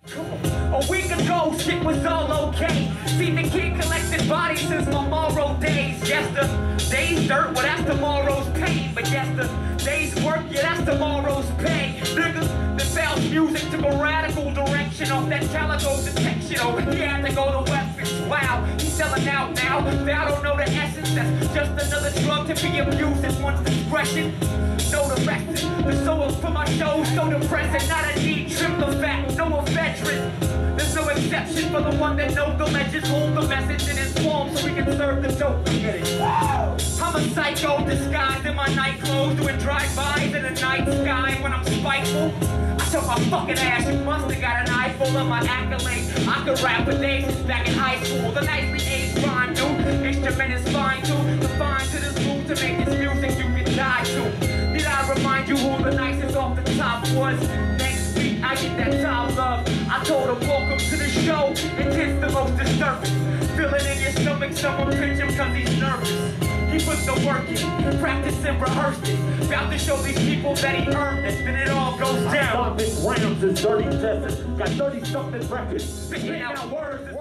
A week ago, shit was all okay. See the kid collected bodies since tomorrow days. Yesterday's dirt, well that's tomorrow's pain. But yesterday's work, yeah that's tomorrow's pay. Niggas, the South music took a radical direction off that calico detection. Oh, he had to go to weapons. Wow, he's selling out now. They don't know the essence. That's just another drug to be abused at one's discretion. No direction. The soul for my show so depressing. Not a need trip the fact. No a veteran. There's no exception for the one that knows the legends. Hold the message in his palm so we can serve the dope. Get it? I'm a psycho disguised in my night clothes, doing drive-bys in the night sky when I'm spiteful. I took my fucking ass. You must have got an eye full of my accolades. I could rap for days since back in high school. The nicely aged rhyme, dude. Instrument is fine too. Confined to this room to make this music you can die to. Did I remind you who the nicest off the top was? Next week I get that top love. I told him welcome to the show, and it's the most disturbing. Feel it in your stomach, someone pinch him cause he's nervous. He put the work in, practiced and rehearsed it. About to show these people that he earned it, then it all goes down. Big Rams is Dirty Texas, got 30-something records. Spitting out words